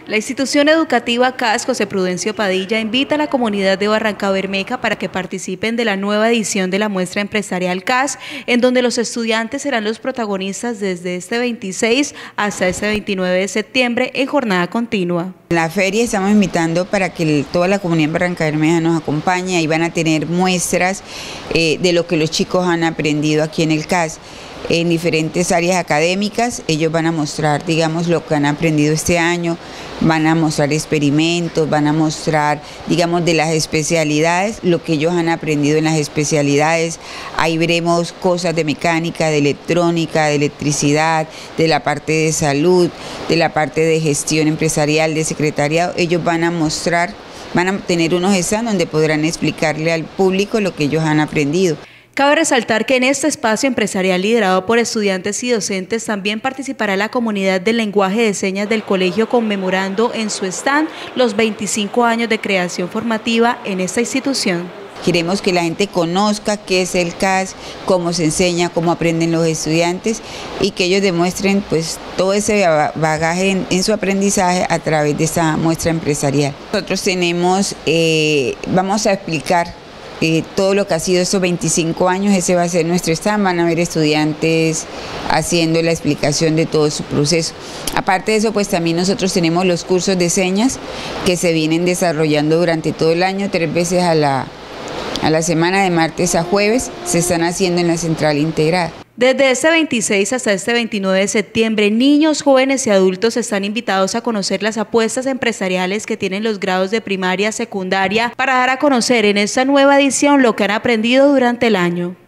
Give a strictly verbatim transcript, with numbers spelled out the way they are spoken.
La institución educativa C A S José Prudencio Padilla invita a la comunidad de Barrancabermeja para que participen de la nueva edición de la muestra empresarial C A S, en donde los estudiantes serán los protagonistas desde este veintiséis hasta este veintinueve de septiembre en jornada continua. En la feria estamos invitando para que toda la comunidad de Barrancabermeja nos acompañe. Ahí van a tener muestras eh, de lo que los chicos han aprendido aquí en el C A S. En diferentes áreas académicas, ellos van a mostrar, digamos, lo que han aprendido este año, van a mostrar experimentos, van a mostrar, digamos, de las especialidades, lo que ellos han aprendido en las especialidades. Ahí veremos cosas de mecánica, de electrónica, de electricidad, de la parte de salud, de la parte de gestión empresarial, de secretariado. Ellos van a mostrar, van a tener unos stands donde podrán explicarle al público lo que ellos han aprendido. Cabe resaltar que en este espacio empresarial liderado por estudiantes y docentes también participará la comunidad del lenguaje de señas del colegio, conmemorando en su stand los veinticinco años de creación formativa en esta institución. Queremos que la gente conozca qué es el C A S, cómo se enseña, cómo aprenden los estudiantes y que ellos demuestren pues todo ese bagaje en, en su aprendizaje a través de esta muestra empresarial. Nosotros tenemos, eh, vamos a explicar Eh, todo lo que ha sido estos veinticinco años. Ese va a ser nuestro stand, van a haber estudiantes haciendo la explicación de todo su proceso. Aparte de eso, pues también nosotros tenemos los cursos de señas que se vienen desarrollando durante todo el año, tres veces a la, a la semana, de martes a jueves, se están haciendo en la central integrada. Desde este veintiséis hasta este veintinueve de septiembre, niños, jóvenes y adultos están invitados a conocer las apuestas empresariales que tienen los grados de primaria, secundaria, para dar a conocer en esta nueva edición lo que han aprendido durante el año.